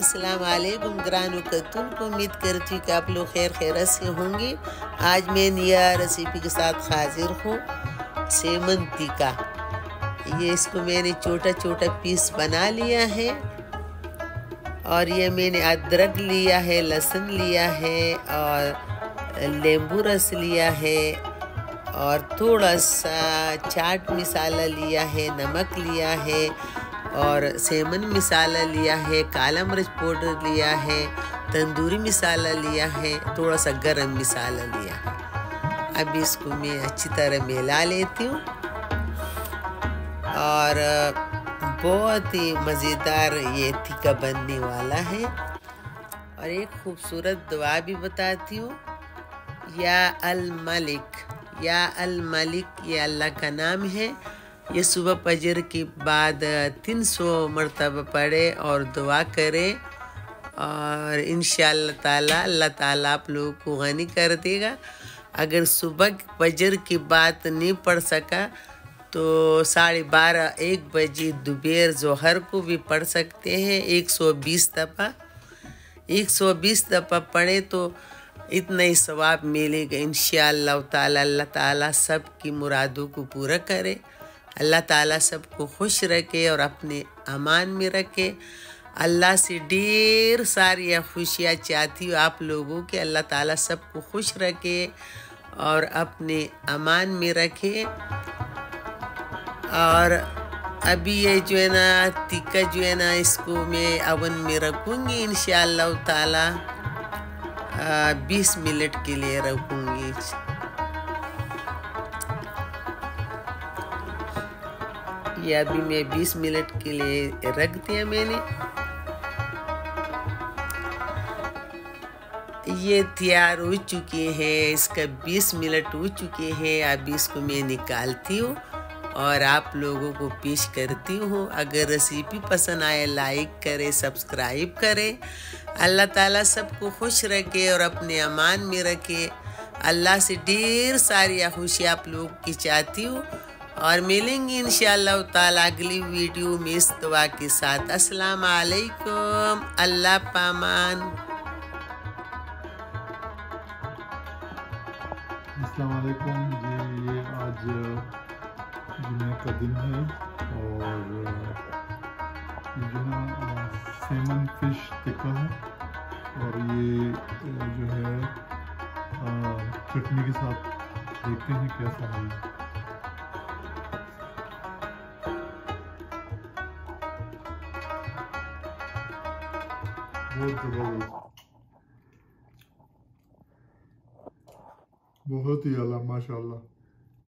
अस्सलाम वालेकुम ग्रानू कतुन को उम्मीद करती हूँ कि आप लोग खैर से होंगे। आज मैं नया रेसिपी के साथ हाजिर हूँ, सेमन टिक्का। ये इसको मैंने छोटा छोटा पीस बना लिया है और ये मैंने अदरक लिया है, लहसुन लिया है और नींबू रस लिया है और थोड़ा सा चाट मसाला लिया है, नमक लिया है और सेमन मसाला लिया है, काला मिर्च पाउडर लिया है, तंदूरी मसाला लिया है, थोड़ा सा गरम मसाला लिया है। अब इसको मैं अच्छी तरह मिला लेती हूँ और बहुत ही मज़ेदार ये टिक्का बनने वाला है। और एक खूबसूरत दुआ भी बताती हूँ, या अल मलिक, या अल मलिक, ये अल्लाह का नाम है। ये सुबह फजर के बाद 300 मरतबा पढ़े और दुआ करे और इंशाअल्लाह ताला अल्लाह ताला आप लोगों को गनी कर देगा। अगर सुबह फजर की बात नहीं पढ़ सका तो 12:30-1 बजे दोपहर जोहर को भी पढ़ सकते हैं। 120 दफ़ा 120 दफ़ा पढ़े तो इतना ही सवाब मिलेगा इंशाअल्लाह ताला। अल्लाह ताला सबकी मुरादों को पूरा करे, अल्लाह ताला सबको खुश रखे और अपने अमान में रखे। अल्लाह से ढेर सारी खुशियाँ चाहती हूँ आप लोगों के, अल्लाह ताला सबको खुश रखे और अपने अमान में रखे। और अभी ये जो है ना टिक्का जो है ना, इसको मैं ओवन में रखूँगी इंशाअल्लाह ताला 20 मिनट के लिए रखूँगी। ये अभी मैं 20 मिनट के लिए रख दिया मैंने। ये तैयार हो चुके हैं, इसका 20 मिनट हो चुके हैं। अभी इसको मैं निकालती हूँ और आप लोगों को पेश करती हूँ। अगर रेसिपी पसंद आए लाइक करें, सब्सक्राइब करें। अल्लाह ताला सबको खुश रखे और अपने अमान में रखे। अल्लाह से ढेर सारी खुशियाँ आप लोग की चाहती हूँ और मिलेंगे इंशाअल्लाह ताला अगली वीडियो में इस दुआ के साथ। अस्सलाम वालेकुम, अल्लाह पामान। अस्सलाम वालेकुम जी, ये आज जुम्मे का दिन है और ये जो है सेमन फिश टिक्का है और ये जो है चटनी के साथ देखते हैं कैसा है। बहुत ज़बरदस्त, बहुत ही आला, माशाल्लाह।